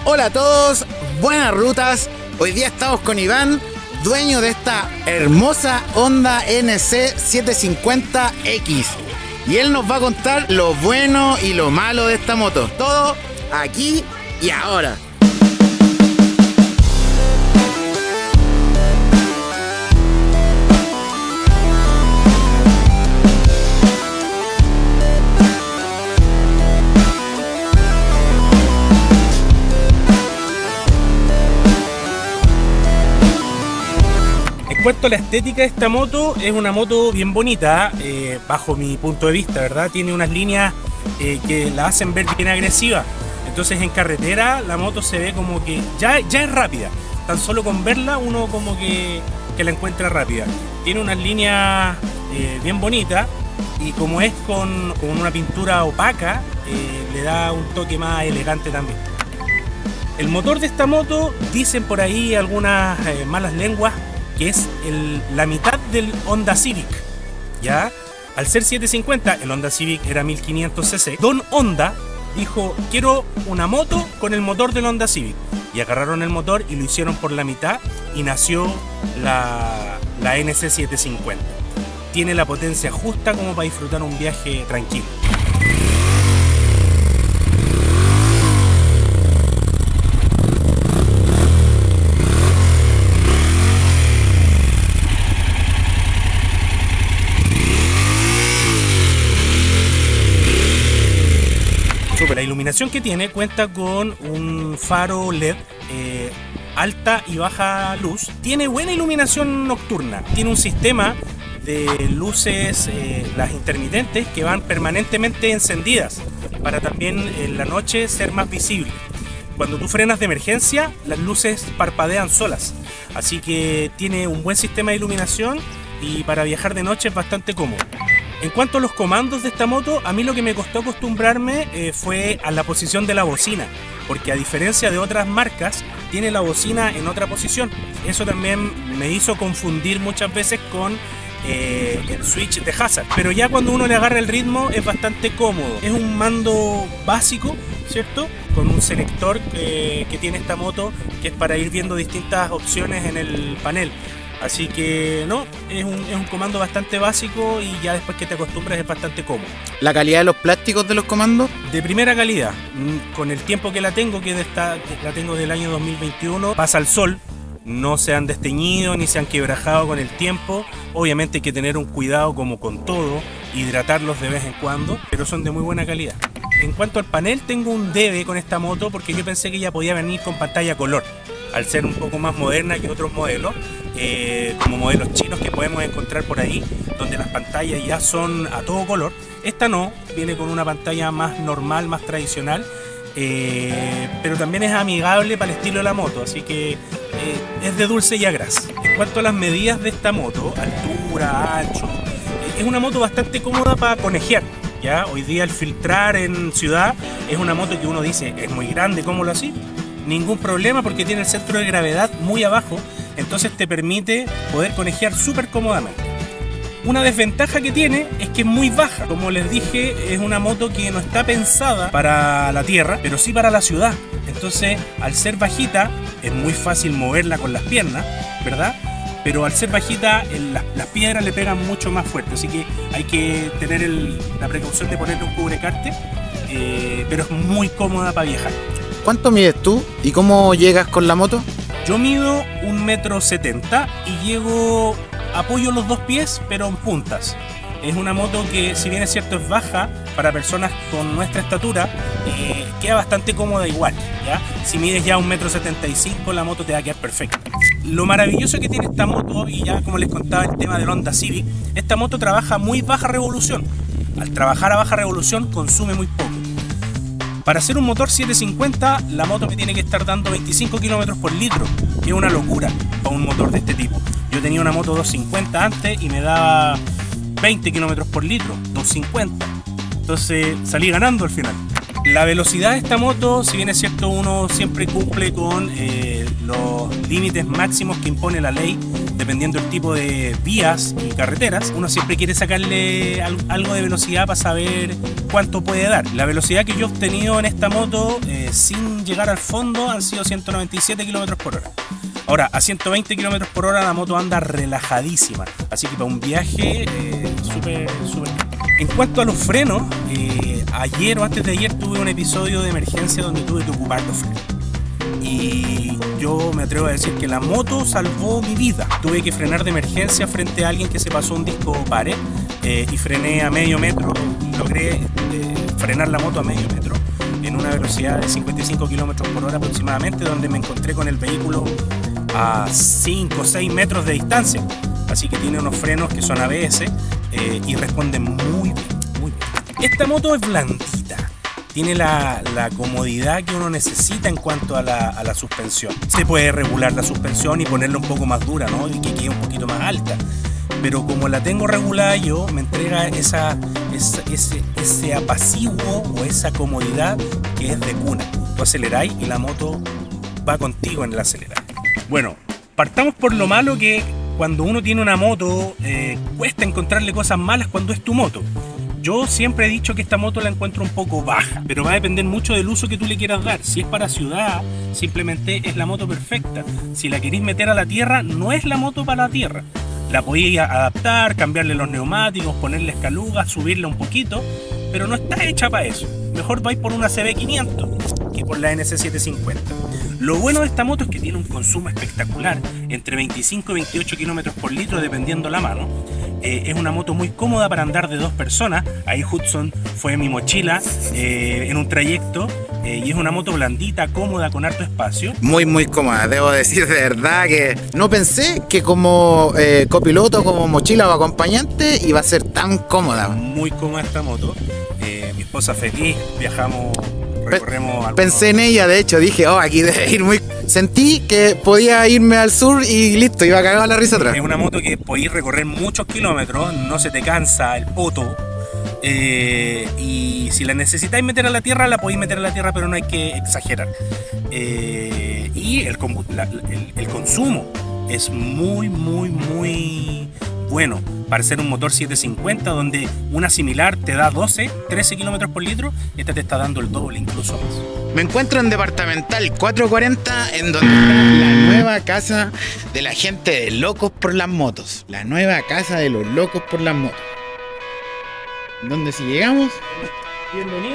Hola a todos, buenas rutas. Hoy día estamos con Iván, dueño de esta hermosa Honda NC 750X. Y él nos va a contar lo bueno y lo malo de esta moto. Todo aquí y ahora. En cuanto a la estética de esta moto, es una moto bien bonita, bajo mi punto de vista, ¿verdad? Tiene unas líneas que la hacen ver bien agresiva. Entonces en carretera la moto se ve como que ya es rápida. Tan solo con verla uno como que la encuentra rápida. Tiene unas líneas bien bonitas y como es con una pintura opaca, le da un toque más elegante también. El motor de esta moto, dicen por ahí algunas malas lenguas, que es la mitad del Honda Civic, ¿ya? Al ser 750, el Honda Civic era 1500cc, Don Honda dijo, quiero una moto con el motor del Honda Civic. Y agarraron el motor y lo hicieron por la mitad y nació la NC 750. Tiene la potencia justa como para disfrutar un viaje tranquilo. La iluminación que tiene cuenta con un faro LED, alta y baja luz. Tiene buena iluminación nocturna. Tiene un sistema de luces, las intermitentes, que van permanentemente encendidas para también en la noche ser más visible. Cuando tú frenas de emergencia, las luces parpadean solas. Así que tiene un buen sistema de iluminación y para viajar de noche es bastante cómodo. En cuanto a los comandos de esta moto, a mí lo que me costó acostumbrarme fue a la posición de la bocina, porque a diferencia de otras marcas, tiene la bocina en otra posición. Eso también me hizo confundir muchas veces con el switch de Hazard, pero ya cuando uno le agarra el ritmo es bastante cómodo. Es un mando básico, ¿cierto? Con un selector que tiene esta moto, que es para ir viendo distintas opciones en el panel. Así que no, es un comando bastante básico y ya después que te acostumbras es bastante cómodo. ¿La calidad de los plásticos de los comandos? De primera calidad. Con el tiempo que la tengo, la tengo del año 2021, pasa el sol, no se han desteñido ni se han quebrajado con el tiempo. Obviamente hay que tener un cuidado como con todo, hidratarlos de vez en cuando, pero son de muy buena calidad. En cuanto al panel, tengo un debe con esta moto porque yo pensé que ella podía venir con pantalla color, al ser un poco más moderna que otros modelos, como modelos chinos que podemos encontrar por ahí, donde las pantallas ya son a todo color. Esta no, viene con una pantalla más normal, más tradicional, pero también es amigable para el estilo de la moto, así que es de dulce y a gras. En cuanto a las medidas de esta moto, altura, ancho, es una moto bastante cómoda para conejear. ¿Ya? Hoy día el filtrar en ciudad es una moto que uno dice, es muy grande, ¿cómo lo así? Ningún problema porque tiene el centro de gravedad muy abajo, entonces te permite poder conejear súper cómodamente. Una desventaja que tiene es que es muy baja. Como les dije, es una moto que no está pensada para la tierra, pero sí para la ciudad. Entonces, al ser bajita, es muy fácil moverla con las piernas, ¿verdad? Pero al ser bajita, las piedras le pegan mucho más fuerte, así que hay que tener la precaución de ponerle un cubrecarte, pero es muy cómoda para viajar. ¿Cuánto mides tú y cómo llegas con la moto? Yo mido 1,70 m y apoyo los dos pies, pero en puntas. Es una moto que, si bien es cierto es baja, para personas con nuestra estatura, queda bastante cómoda igual, ¿ya? Si mides ya 1,75 m, la moto te va a quedar perfecta. Lo maravilloso que tiene esta moto, y ya como les contaba el tema del Honda Civic, esta moto trabaja muy baja revolución. Al trabajar a baja revolución consume muy poco. Para hacer un motor 750, la moto me tiene que estar dando 25 km por litro, que es una locura para un motor de este tipo. Yo tenía una moto 250 antes y me daba 20 km por litro, 250. Entonces salí ganando al final. La velocidad de esta moto, si bien es cierto, uno siempre cumple con los límites máximos que impone la ley, dependiendo del tipo de vías y carreteras, uno siempre quiere sacarle algo de velocidad para saber cuánto puede dar. La velocidad que yo he obtenido en esta moto, sin llegar al fondo, han sido 197 km por hora. Ahora, a 120 km por hora la moto anda relajadísima, así que para un viaje súper. En cuanto a los frenos, ayer o antes de ayer tuve un episodio de emergencia donde tuve que ocupar los frenos. Y yo me atrevo a decir que la moto salvó mi vida. Tuve que frenar de emergencia frente a alguien que se pasó un disco pared y frené a medio metro. Logré frenar la moto a medio metro en una velocidad de 55 km por hora aproximadamente, donde me encontré con el vehículo a 5 o 6 metros de distancia. Así que tiene unos frenos que son ABS y responden muy bien, muy bien. Esta moto es blandita, tiene la comodidad que uno necesita en cuanto a la suspensión. Se puede regular la suspensión y ponerla un poco más dura, ¿no? Y que quede un poquito más alta. Pero como la tengo regulada yo, me entrega ese apaciguo o esa comodidad que es de cuna. Tú aceleráis y la moto va contigo en el acelerar. Bueno, partamos por lo malo que cuando uno tiene una moto cuesta encontrarle cosas malas cuando es tu moto. Yo siempre he dicho que esta moto la encuentro un poco baja, pero va a depender mucho del uso que tú le quieras dar. Si es para ciudad, simplemente es la moto perfecta. Si la queréis meter a la tierra, no es la moto para la tierra. La podéis adaptar, cambiarle los neumáticos, ponerle escalugas, subirla un poquito, pero no está hecha para eso. Mejor vais por una CB500 que por la NC750. Lo bueno de esta moto es que tiene un consumo espectacular, entre 25 y 28 km por litro dependiendo la mano. Es una moto muy cómoda para andar de dos personas. Ahí Hudson fue mi mochila en un trayecto. Y es una moto blandita, cómoda, con harto espacio. Muy cómoda, debo decir de verdad que no pensé que como copiloto, como mochila o acompañante iba a ser tan cómoda. Muy cómoda esta moto. Mi esposa feliz, viajamos, recorremos. Pensé en ella, de hecho, dije, aquí debe ir muy... Sentí que podía irme al sur y listo, iba cagado la risa atrás. Es una moto que podéis recorrer muchos kilómetros, no se te cansa el poto. Y si la necesitáis meter a la tierra, la podéis meter a la tierra, pero no hay que exagerar. Y el consumo es muy bueno. Para ser un motor 750, donde una similar te da 13 km por litro, esta te está dando el doble, incluso más. Me encuentro en Departamental 440, en donde está la nueva casa de la gente de locos por las motos. La nueva casa de los locos por las motos. Donde si llegamos... Bienvenido.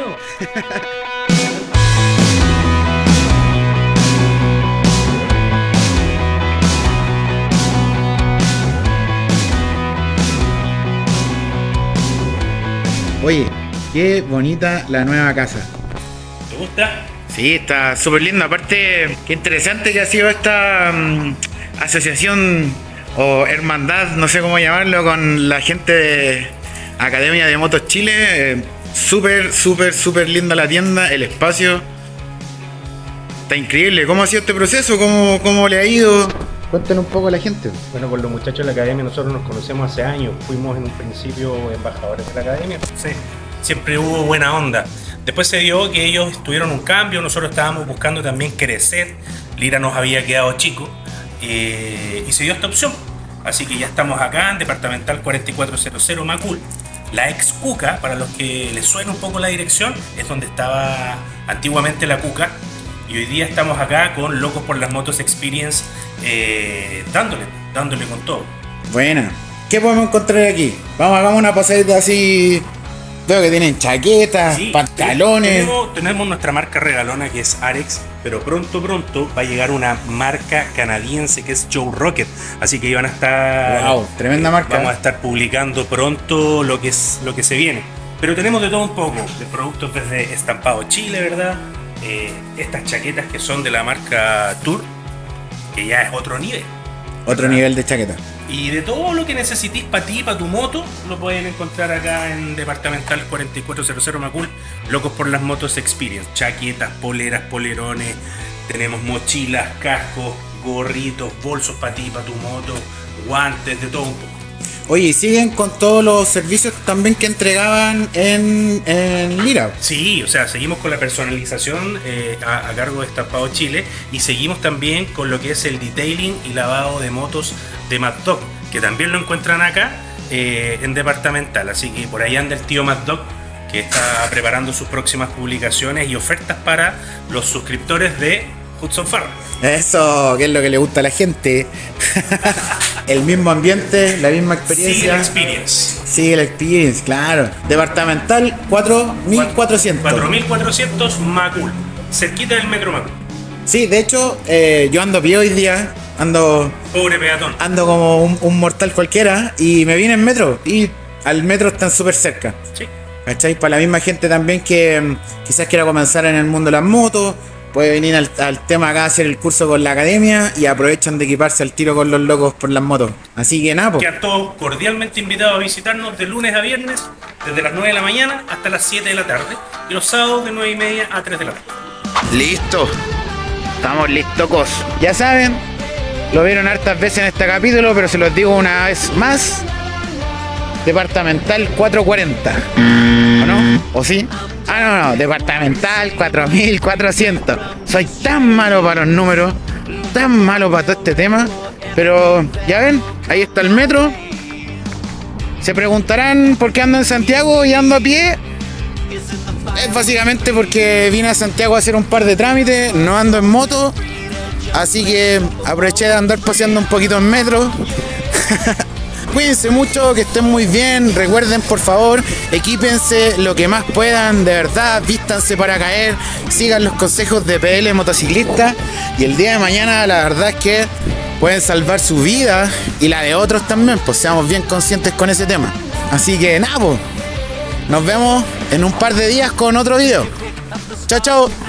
Oye, qué bonita la nueva casa. ¿Te gusta? Sí, está súper linda. Aparte, qué interesante que ha sido esta asociación o hermandad, no sé cómo llamarlo, con la gente de Academia de Motos Chile. Súper linda la tienda, el espacio. Está increíble. ¿Cómo ha sido este proceso? ¿Cómo le ha ido? Cuéntanos un poco a la gente. Bueno, con los muchachos de la academia nosotros nos conocemos hace años. Fuimos en un principio embajadores de la academia. Sí, siempre hubo buena onda. Después se dio que ellos tuvieron un cambio, nosotros estábamos buscando también crecer. Lira nos había quedado chico y se dio esta opción. Así que ya estamos acá en Departamental 4400 Macul. La ex Cuca, para los que les suena un poco la dirección, es donde estaba antiguamente la Cuca. Y hoy día estamos acá con Locos por las Motos Experience, dándole con todo. Buena. ¿Qué podemos encontrar aquí? Hagamos una pasadita así. Veo que tienen chaquetas, sí, pantalones. Tenemos nuestra marca regalona que es Arex, pero pronto va a llegar una marca canadiense que es Joe Rocket. Así que iban a estar... ¡Wow! Tremenda marca. Vamos a estar publicando pronto lo que se viene. Pero tenemos de todo un poco, de productos desde Estampado Chile, ¿verdad? Estas chaquetas que son de la marca Tour, que ya es otro nivel. Otro nivel de chaqueta. Y de todo lo que necesitéis para ti, para tu moto, lo pueden encontrar acá en Departamental 4400 Macul, Locos por las Motos Experience. Chaquetas, poleras, polerones, tenemos mochilas, cascos, gorritos, bolsos para ti, para tu moto, guantes, de todo un poco. Oye, ¿y siguen con todos los servicios también que entregaban en Lira? Sí, o sea, seguimos con la personalización a cargo de Estampado Chile y seguimos también con lo que es el detailing y lavado de motos de Mad Dog, que también lo encuentran acá en Departamental. Así que por ahí anda el tío Mad Dog, que está preparando sus próximas publicaciones y ofertas para los suscriptores de Hudson Farra. Eso, que es lo que le gusta a la gente. El mismo ambiente, la misma experiencia. Sí, la experience. Sí, la experience, claro. Departamental 4400. 4400 Macul, cerquita del metro Macul. Sí, de hecho, yo ando a pie hoy día. Pobre peatón. Ando como un mortal cualquiera y me vine en metro. Y al metro están súper cerca. Sí. ¿Cachai? Para la misma gente también que quizás quiera comenzar en el mundo de las motos. Puede venir al tema acá a hacer el curso con la academia y aprovechan de equiparse al tiro con los locos por las motos. Así que nada, Quedan todos cordialmente invitados a visitarnos de lunes a viernes, desde las 9 de la mañana hasta las 7 de la tarde, y los sábados de 9 y media a 3 de la tarde. Listo. Estamos listocos. Ya saben, lo vieron hartas veces en este capítulo, pero se los digo una vez más. Departamental 440. ¿O no? ¿O sí? Ah, no, Departamental 4400. Soy tan malo para los números, tan malo para todo este tema. Pero ya ven, ahí está el metro. Se preguntarán por qué ando en Santiago y ando a pie. Es básicamente porque vine a Santiago a hacer un par de trámites, no ando en moto. Así que aproveché de andar paseando un poquito en metro. Cuídense mucho, que estén muy bien. Recuerden, por favor, equípense lo que más puedan. De verdad, vístanse para caer. Sigan los consejos de PL Motociclista. Y el día de mañana, la verdad es que pueden salvar su vida y la de otros también. Pues seamos bien conscientes con ese tema. Así que nada, pues, nos vemos en un par de días con otro video. Chao, chao.